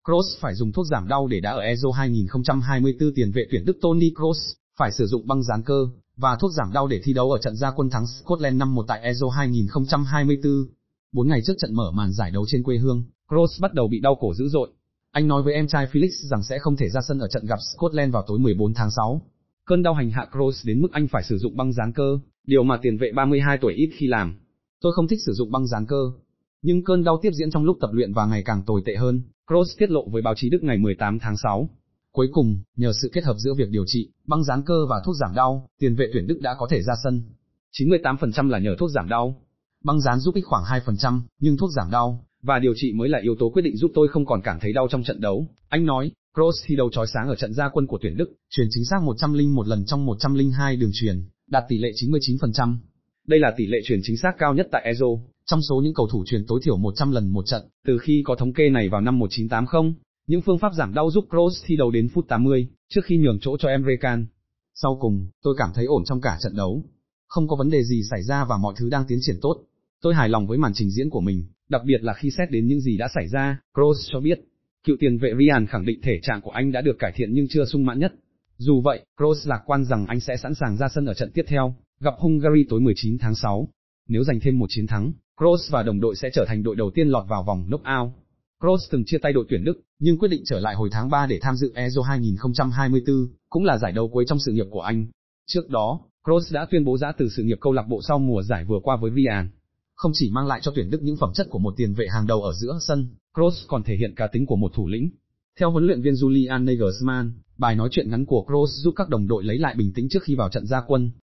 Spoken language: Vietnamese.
Kroos phải dùng thuốc giảm đau để đá ở Euro 2024. Tiền vệ tuyển Đức Toni Kroos phải sử dụng băng dán cơ và thuốc giảm đau để thi đấu ở trận ra quân thắng Scotland 5-1 tại Euro 2024. 4 ngày trước trận mở màn giải đấu trên quê hương, Kroos bắt đầu bị đau cổ dữ dội. Anh nói với em trai Felix rằng sẽ không thể ra sân ở trận gặp Scotland vào tối 14 tháng 6. Cơn đau hành hạ Kroos đến mức anh phải sử dụng băng dán cơ, điều mà tiền vệ 32 tuổi ít khi làm. Tôi không thích sử dụng băng dán cơ, nhưng cơn đau tiếp diễn trong lúc tập luyện và ngày càng tồi tệ hơn, Kroos tiết lộ với báo chí Đức ngày 18 tháng 6. Cuối cùng, nhờ sự kết hợp giữa việc điều trị, băng dán cơ và thuốc giảm đau, tiền vệ tuyển Đức đã có thể ra sân. 98% là nhờ thuốc giảm đau. Băng dán giúp ích khoảng 2%, nhưng thuốc giảm đau và điều trị mới là yếu tố quyết định giúp tôi không còn cảm thấy đau trong trận đấu. Anh nói, Kroos thi đấu chói sáng ở trận ra quân của tuyển Đức, chuyền chính xác 101 lần trong 102 đường chuyền, đạt tỷ lệ 99%. Đây là tỷ lệ chuyền chính xác cao nhất tại Euro, trong số những cầu thủ chuyền tối thiểu 100 lần một trận, từ khi có thống kê này vào năm 1980. Những phương pháp giảm đau giúp Kroos thi đấu đến phút 80, trước khi nhường chỗ cho Emre Can. Sau cùng, tôi cảm thấy ổn trong cả trận đấu. Không có vấn đề gì xảy ra và mọi thứ đang tiến triển tốt. Tôi hài lòng với màn trình diễn của mình, đặc biệt là khi xét đến những gì đã xảy ra, Kroos cho biết. Cựu tiền vệ Ryan khẳng định thể trạng của anh đã được cải thiện nhưng chưa sung mãn nhất. Dù vậy, Kroos lạc quan rằng anh sẽ sẵn sàng ra sân ở trận tiếp theo, gặp Hungary tối 19 tháng 6. Nếu giành thêm một chiến thắng, Kroos và đồng đội sẽ trở thành đội đầu tiên lọt vào vòng knock-out. Kroos từng chia tay đội tuyển Đức, nhưng quyết định trở lại hồi tháng 3 để tham dự Euro 2024, cũng là giải đấu cuối trong sự nghiệp của anh. Trước đó, Kroos đã tuyên bố giã từ sự nghiệp câu lạc bộ sau mùa giải vừa qua với Ryan. Không chỉ mang lại cho tuyển Đức những phẩm chất của một tiền vệ hàng đầu ở giữa sân, Kroos còn thể hiện cá tính của một thủ lĩnh. Theo huấn luyện viên Julian Nagelsmann, bài nói chuyện ngắn của Kroos giúp các đồng đội lấy lại bình tĩnh trước khi vào trận ra quân.